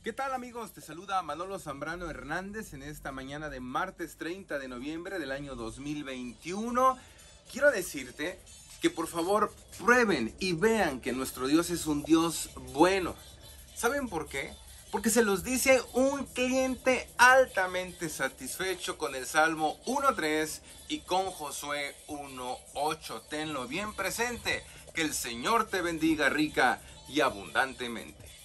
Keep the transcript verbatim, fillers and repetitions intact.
¿Qué tal, amigos? Te saluda Manolo Zambrano Hernández en esta mañana de martes treinta de noviembre del año dos mil veintiuno. Quiero decirte que por favor prueben y vean que nuestro Dios es un Dios bueno. ¿Saben por qué? Porque se los dice un cliente altamente satisfecho con el Salmo uno tres y con Josué uno ocho. Tenlo bien presente. Que el Señor te bendiga rica y abundantemente.